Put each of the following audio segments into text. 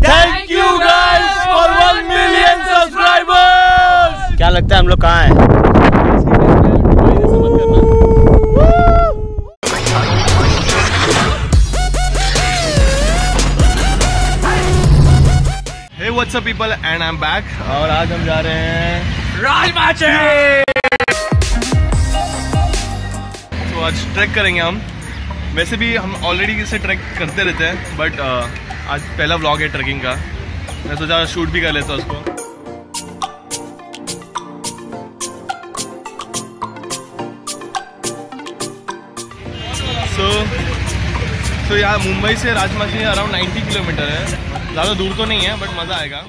Thank you guys for 1 million subscribers. क्या लगता है हम लोग कहाँ हैं? Hey what's up people and I'm back और आज हम जा रहे हैं राजमाची। तो आज ट्रैक करेंगे हम। वैसे भी हम ऑलरेडी इसे ट्रैक करते रहते हैं बट आज पहला व्लॉग है ट्रैकिंग का। मैं सोचा शूट भी कर लेता उसको। तो यहाँ मुंबई से राजमाची अराउंड 90 किलोमीटर है। ज़्यादा दूर तो नहीं है बट मज़ा आएगा।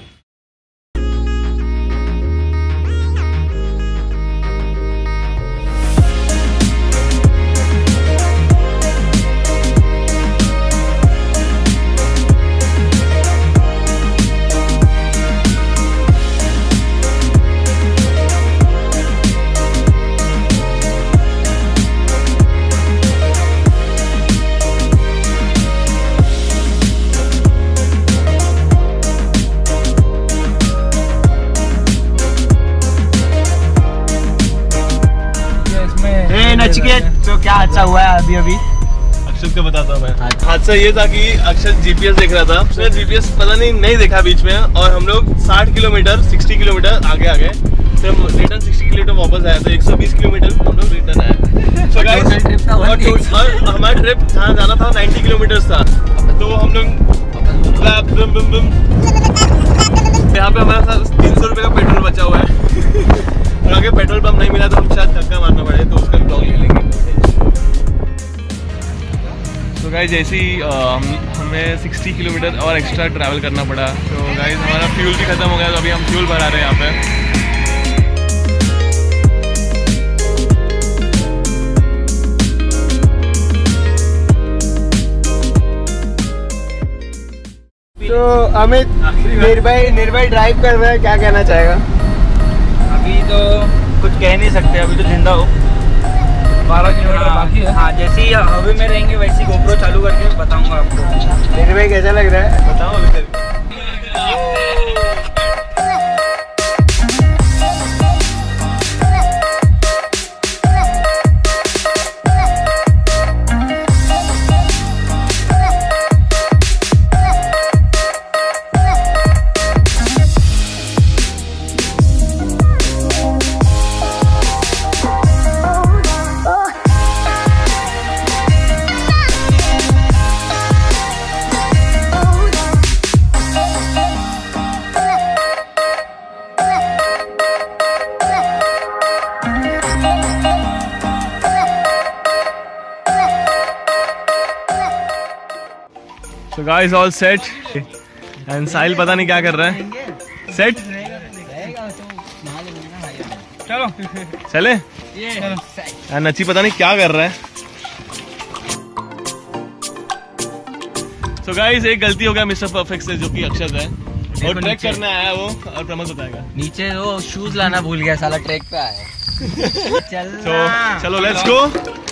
नचिकेत तो क्या हादसा हुआ है अभी? अक्षत को बताता हूँ मैं। हादसा ये था कि अक्षत जीपीएस देख रहा था। उसने जीपीएस पता नहीं देखा बीच में और हम लोग 60 किलोमीटर आगे आ गए। फिर हम रिटर्न 60 किलोमीटर वापस आया तो 120 किलोमीटर हम लोग रिटर्न आए। So guys, और हमारा ट्रिप जहाँ जाना था 90 किलोमीटर था। तो हम लोग यहाँ पे हमारे साथ 300 रुपये का पेट्रोल बचा हुआ है। और आगे पेट्रोल पंप नहीं मिला तो हम शायद धक्का मारना पड़े तो उसका ब्लॉग ले लेंगे। तो गाइस जैसे ही हमें 60 किलोमीटर और एक्स्ट्रा ट्रैवल करना पड़ा। तो गाइस हमारा फ्यूल भी खत्म हो गया तो अभी हम फ्यूल भरा रहे हैं यहाँ पे। तो अमित निर्भय ड्राइव कर रहा है, क्या कहना चाहेगा? अभी तो कुछ कह नहीं सकते, अभी तो जिंदा हो। 12 किलोमीटर बाकी है। हाँ, जैसे ही हवे में रहेंगे वैसे गोप्रो चालू करके बताऊंगा आपको। निर्भय कैसा लग रहा है बताओ अभी। So guys all set and साहिल पता नहीं क्या कर रहा है। सेट चलो चले। नची पता नहीं क्या कर रहा है। So guys एक गलती हो गया मिस्टर परफेक्ट से जो कि अक्षत है और ट्रैक करने आया वो और प्रमोद बताएगा। नीचे वो शूज लाना भूल गया साला, ट्रैक पे आया। चलो लेट्स गो।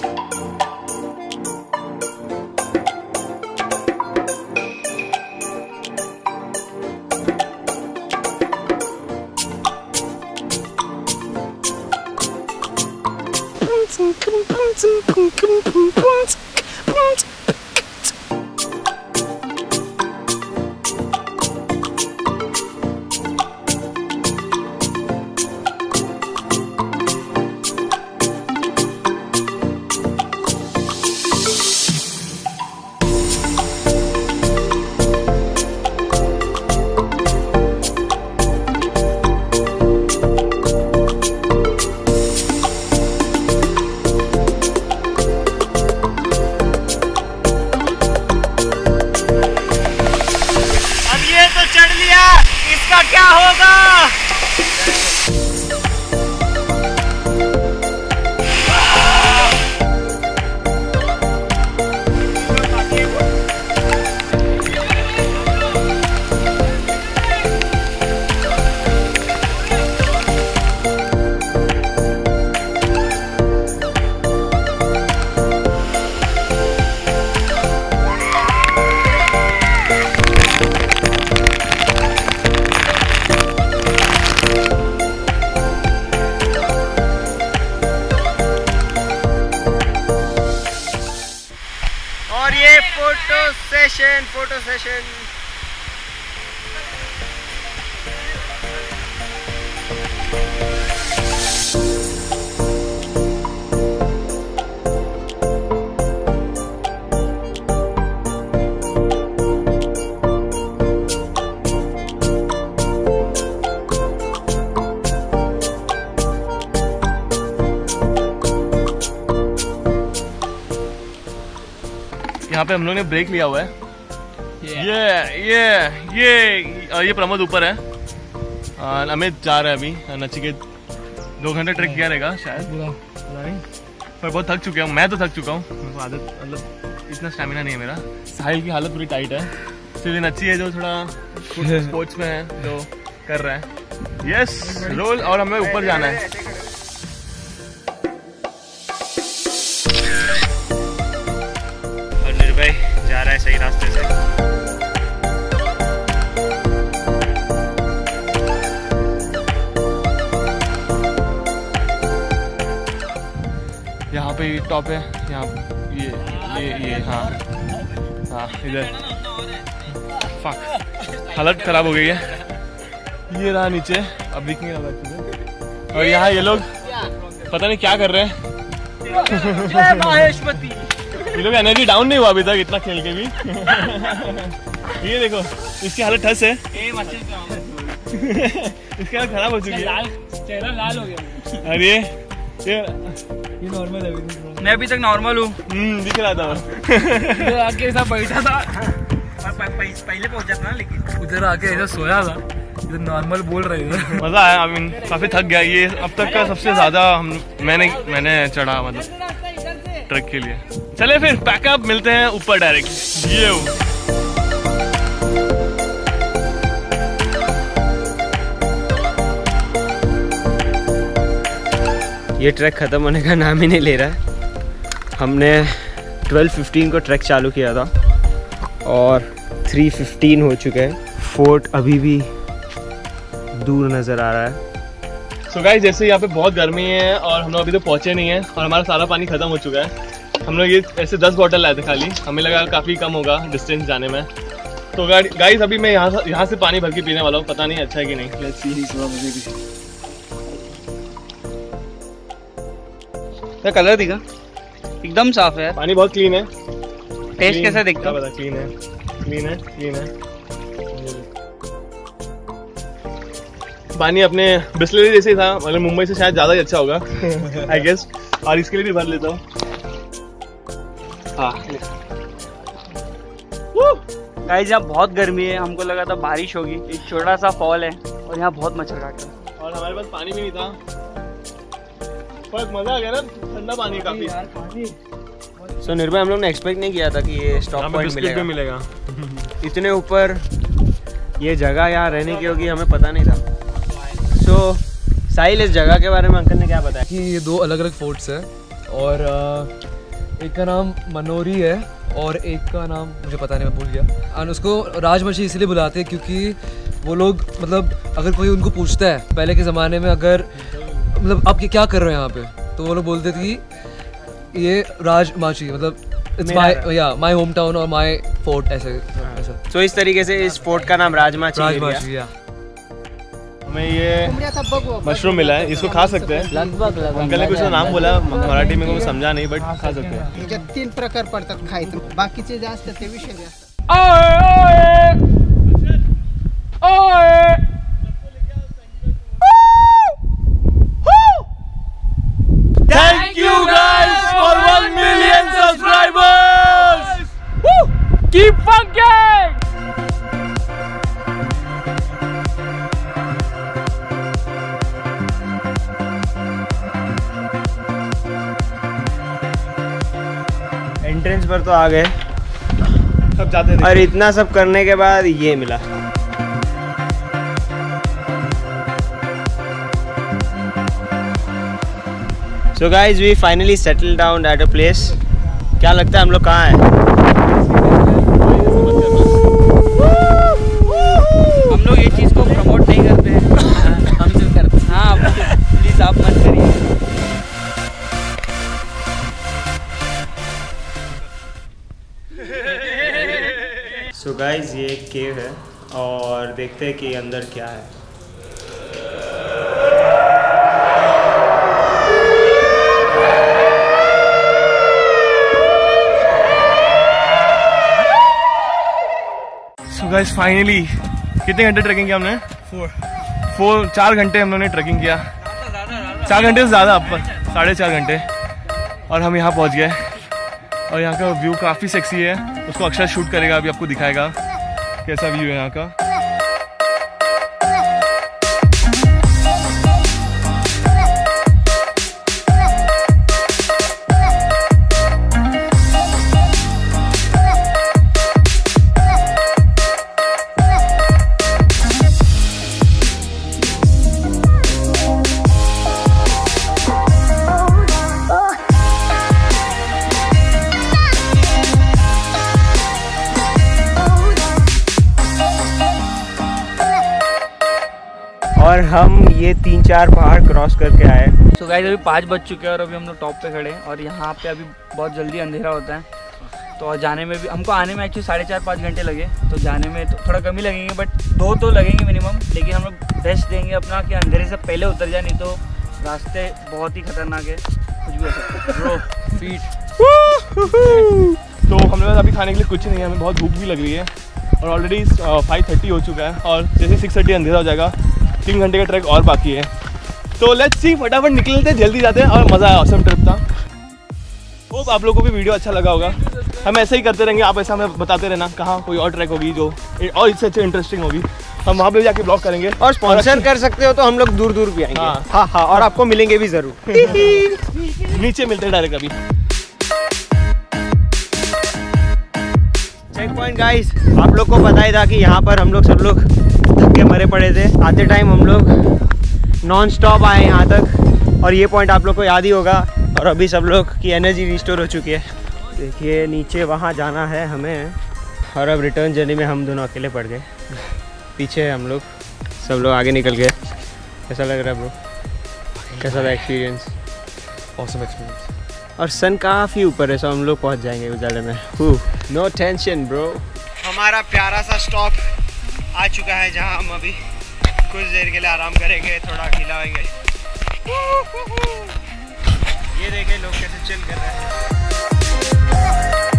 क्या होगा? Photo session. यहाँ पे हम लोग ने ब्रेक लिया हुआ है। ये प्रमोद ऊपर है और अमित जा रहा है अभी। नचिकेत 2 घंटे ट्रैक किया रहेगा शायद, पर बहुत थक चुके हूँ। मैं तो थक चुका हूँ, आदत मतलब इतना स्टैमिना नहीं है मेरा। साहिल की हालत पूरी टाइट है, सिर्फ नच्ची है जो थोड़ा स्पोर्ट्स में है, जो कर रहा है। Yes roll. और हमें ऊपर जाना है। जा रहा है सही रास्ते से। यहाँ पे टॉप है, यहाँ ये हाँ इधर। फक, हालत खराब हो गई है। ये रहा नीचे, अब दिख नहीं रहा। और यहाँ ये लोग पता नहीं क्या कर रहे हैं। ये लोग एनर्जी डाउन नहीं हुआ अभी तक इतना खेल के भी। ये देखो इसकी हालत ठस है। इसकी हालत खराब हो चुकी है, चेहरा लाल हो गया। अरे ये नॉर्मल है, मैं अभी तक नॉर्मल हूँ। दिख रहा था आके ऐसा बैठा था, पहले पहुंचा था ना, लेकिन उधर आके ऐसा सोया था, इधर नॉर्मल बोल रहे थे। मजा आया। आई मीन काफी थक गया। ये अब तक का सबसे ज्यादा मैंने चढ़ा मतलब ट्रक के लिए। चले फिर पैकअप, मिलते हैं ऊपर डायरेक्ट। ये ट्रैक ख़त्म होने का नाम ही नहीं ले रहा है। हमने 12:15 को ट्रैक चालू किया था और 3:15 हो चुके हैं। फोर्ट अभी भी दूर नज़र आ रहा है। सो गाइस, जैसे यहाँ पे बहुत गर्मी है और हम लोग अभी तो पहुँचे नहीं हैं और हमारा सारा पानी ख़त्म हो चुका है। हम लोग ये ऐसे 10 बॉटल लाए थे खाली, हमें लगा काफ़ी कम होगा डिस्टेंस जाने में। तो गाइस अभी मैं यहाँ से पानी भर के पीने वाला हूँ, पता नहीं अच्छा है कि नहीं। Let's see. क्या कलर दिखा? एकदम साफ है, पानी बहुत क्लीन है। टेस्ट कैसा दिखता है? क्लीन है, क्लीन है, क्लीन है। पानी अपने बिस्लरी जैसे ही था, मतलब मुंबई से शायद ज़्यादा ही अच्छा होगा आई गेस। और इसके लिए भी भर लेता हूँ। गाइस यहाँ बहुत गर्मी है, हमको लगा था बारिश होगी। एक छोटा सा फॉल है और यहाँ बहुत मच्छर काट रहा है। और हमारे पास पानी भी नहीं था, पर मजा आ गया ना, ठंडा पानी काफी। सो निर्भय, हम लोग ने एक्सपेक्ट नहीं किया था कि ये स्टॉप पॉइंट मिलेगा। इतने ऊपर ये जगह यहाँ रहने की होगी, हमें पता नहीं था। सो साहिल, इस जगह के बारे में अंकल ने क्या बताया? कि ये 2 अलग अलग फोर्ट्स हैं और एक का नाम मनोरी है और एक का नाम मुझे पता नहीं, मैं भूल गया। और उसको राजमची इसलिए बुलाते हैं क्योंकि वो लोग मतलब अगर कोई उनको पूछता है पहले के ज़माने में, अगर मतलब आप क्या कर रहे हो यहाँ पे, तो वो लोग बोलते थे कि ये राजमाची, मतलब इट्स माय होम टाउन और माय फोर्ट, ऐसे। सो इस तरीके से इस फोर्ट का नाम राजमाची। हमें ये मशरूम मिला है, इसको खा सकते हैं। लगभग अंकल ने कुछ नाम बोला मराठी में, को समझा नहीं, बट खा सकते हैं। 3 प्रकार पडतात खायचं, बाकीचे जास्त ते विषय जास्त। Thank you guys for 1 million subscribers. Keep funking! Entrance पर तो आ गए, सब जाते थे। और इतना सब करने के बाद ये मिला। So guys, we finally settled down at a place. क्या लगता है हम लोग कहाँ हैं? हम लोग ये चीज़ को प्रमोट नहीं करते हैं, हम सिर्फ करते हैं। हाँ प्लीज़ आप मत करिए। So केव है और देखते हैं कि अंदर क्या है। सो गाइस फाइनली कितने घंटे ट्रैकिंग किया हमने? 4 घंटे हम लोगों ने ट्रैकिंग किया। 4 घंटे से ज़्यादा, ऊपर 4.5 घंटे, और हम यहाँ पहुँच गए। और यहाँ का व्यू काफ़ी सेक्सी है, उसको अक्षर शूट करेगा, अभी आपको दिखाएगा कैसा व्यू है यहाँ का। और हम ये 3-4 पहाड़ क्रॉस करके आए। तो गाइस अभी 5 बज चुके हैं और अभी हम लोग टॉप पे खड़े हैं और यहाँ पे अभी बहुत जल्दी अंधेरा होता है। तो जाने में भी हमको, आने में एक्चुअली 4.5-5 घंटे लगे, तो जाने में तो थोड़ा कम ही लगेंगे, बट 2 तो लगेंगे मिनिमम। लेकिन हम लोग बेस्ट देंगे अपना कि अंधेरे से पहले उतर जाए, नहीं तो रास्ते बहुत ही खतरनाक है, कुछ भी हो सकता है। ब्रो फीट तो हम लोग अभी खाने के लिए कुछ नहीं है, हमें बहुत भूख भी लग रही है और ऑलरेडी 5:30 हो चुका है और जैसे 6:30 अंधेरा हो जाएगा, 3 घंटे का ट्रैक और बाकी है। तो लेट्स सी, फटाफट निकलते हैं, जल्दी जाते हैं। और मज़ा आया, ऑसम ट्रिप था। होप आप लोगों को भी वीडियो अच्छा लगा होगा। हम ऐसे ही करते रहेंगे, आप ऐसा हमें बताते रहना कहाँ कोई और ट्रैक होगी जो और इससे अच्छे इंटरेस्टिंग होगी, हम वहाँ पे भी जाके ब्लॉग करेंगे। और स्पॉन्सर कर सकते हो तो हम लोग दूर दूर भी आएंगे। हाँ हाँ, और आपको मिलेंगे भी ज़रूर। नीचे मिलते हैं डायरेक्ट अभी। चेक पॉइंट गाइस, आप लोग को पता ही था कि यहाँ पर हम लोग सब लोग थक के मरे पड़े थे। आते टाइम हम लोग नॉन स्टॉप आए यहाँ तक, और ये पॉइंट आप लोग को याद ही होगा। और अभी सब लोग की एनर्जी रिस्टोर हो चुकी है। देखिए नीचे वहाँ जाना है हमें, और अब रिटर्न जर्नी में हम दोनों अकेले पड़ गए। पीछे हम लोग, सब लोग आगे निकल गए। कैसा लग रहा है ब्रो? कैसा था एक्सपीरियंस? Awesome experience. और सन काफ़ी ऊपर है, सो हम लोग पहुँच जाएंगे उजाले में। No tension bro. हमारा प्यारा सा स्टॉप आ चुका है, जहाँ हम अभी कुछ देर के लिए आराम करेंगे, थोड़ा खिलाएंगे। ये देखें लोग कैसे चिल कर रहे हैं।